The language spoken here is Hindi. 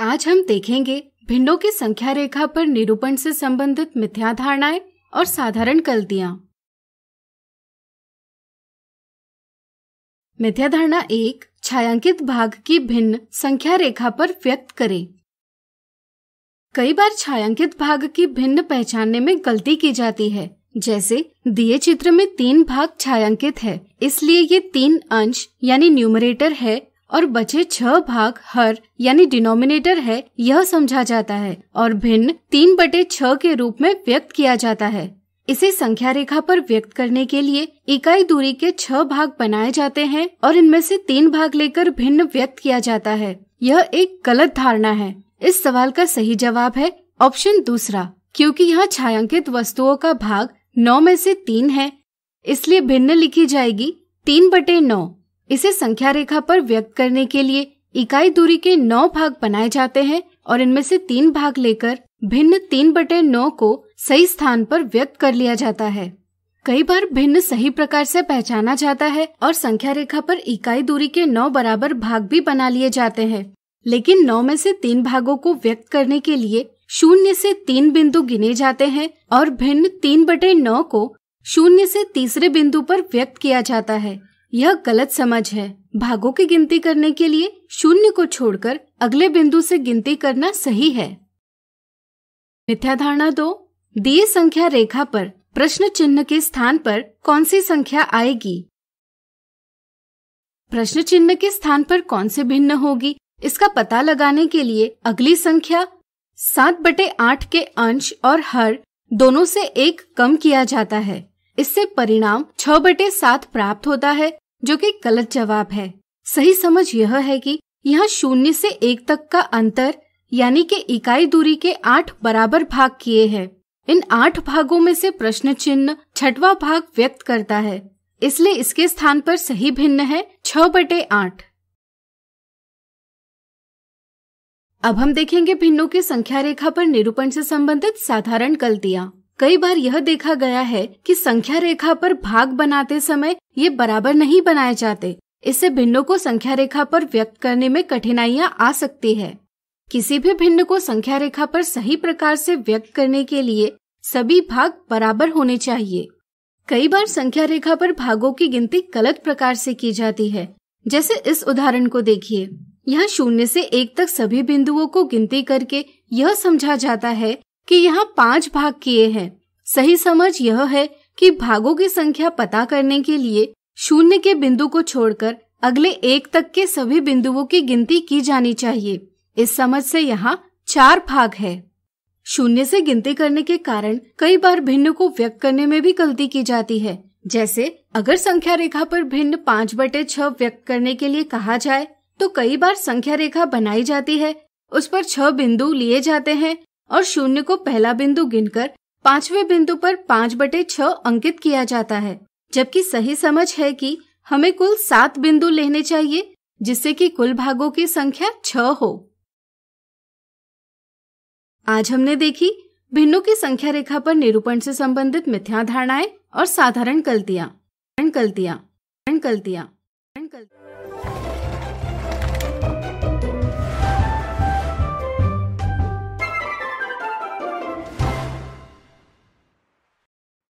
आज हम देखेंगे भिन्नों की संख्या रेखा पर निरूपण से संबंधित मिथ्या धारणाएं और साधारण गलतियां। मिथ्या धारणा 1, छायांकित भाग की भिन्न संख्या रेखा पर व्यक्त करें। कई बार छायांकित भाग की भिन्न पहचानने में गलती की जाती है। जैसे दिए चित्र में 3 भाग छायांकित है, इसलिए ये 3 अंश यानी न्यूमरेटर है और बचे 6 भाग हर यानी डिनोमिनेटर है, यह समझा जाता है और भिन्न 3/6 के रूप में व्यक्त किया जाता है। इसे संख्या रेखा पर व्यक्त करने के लिए इकाई दूरी के 6 भाग बनाए जाते हैं और इनमें से 3 भाग लेकर भिन्न व्यक्त किया जाता है। यह एक गलत धारणा है। इस सवाल का सही जवाब है ऑप्शन दूसरा, क्योंकि यहाँ छायांकित वस्तुओं का भाग 9 में से 3 है, इसलिए भिन्न लिखी जाएगी 3/9। इसे संख्या रेखा पर व्यक्त करने के लिए इकाई दूरी के 9 भाग बनाए जाते हैं और इनमें से 3 भाग लेकर भिन्न 3/9 को सही स्थान पर व्यक्त कर लिया जाता है। कई बार भिन्न सही प्रकार से पहचाना जाता है और संख्या रेखा पर इकाई दूरी के 9 बराबर भाग भी बना लिए जाते हैं, लेकिन 9 में से 3 भागों को व्यक्त करने के लिए 0 से 3 बिंदु गिने जाते हैं और भिन्न 3/9 को 0 से तीसरे बिंदु पर व्यक्त किया जाता है। यह गलत समझ है। भागों की गिनती करने के लिए 0 को छोड़कर अगले बिंदु से गिनती करना सही है। मिथ्या धारणा 2, दिए संख्या रेखा पर प्रश्न चिन्ह के स्थान पर कौन सी संख्या आएगी? प्रश्न चिन्ह के स्थान पर कौन सी भिन्न होगी, इसका पता लगाने के लिए अगली संख्या 7/8 के अंश और हर दोनों से 1 कम किया जाता है। इससे परिणाम 6/7 प्राप्त होता है, जो कि गलत जवाब है। सही समझ यह है कि यहाँ 0 से 1 तक का अंतर यानी कि इकाई दूरी के 8 बराबर भाग किए हैं। इन 8 भागों में से प्रश्न चिन्ह 6वां भाग व्यक्त करता है, इसलिए इसके स्थान पर सही भिन्न है 6/8। अब हम देखेंगे भिन्नों की संख्या रेखा पर निरूपण से संबंधित साधारण गलतियां। कई बार यह देखा गया है कि संख्या रेखा पर भाग बनाते समय ये बराबर नहीं बनाए जाते। इससे भिन्नों को संख्या रेखा पर व्यक्त करने में कठिनाइयां आ सकती है। किसी भी भिन्न को संख्या रेखा पर सही प्रकार से व्यक्त करने के लिए सभी भाग बराबर होने चाहिए। कई बार संख्या रेखा पर भागों की गिनती गलत प्रकार से की जाती है। जैसे इस उदाहरण को देखिए, यहाँ 0 से 1 तक सभी बिंदुओं को गिनती करके यह समझा जाता है कि यहाँ 5 भाग किए हैं। सही समझ यह है कि भागों की संख्या पता करने के लिए 0 के बिंदु को छोड़कर अगले 1 तक के सभी बिंदुओं की गिनती की जानी चाहिए। इस समझ से यहाँ 4 भाग है। 0 से गिनती करने के कारण कई बार भिन्न को व्यक्त करने में भी गलती की जाती है। जैसे अगर संख्या रेखा पर भिन्न 5/6 व्यक्त करने के लिए कहा जाए तो कई बार संख्या रेखा बनाई जाती है, उस पर 6 बिंदु लिए जाते हैं और 0 को पहला बिंदु गिनकर 5वें बिंदु पर 5/6 अंकित किया जाता है, जबकि सही समझ है कि हमें कुल 7 बिंदु लेने चाहिए, जिससे कि कुल भागों की संख्या 6 हो। आज हमने देखी भिन्नों की संख्या रेखा पर निरूपण से संबंधित मिथ्या धारणाएं और साधारण गलतियां।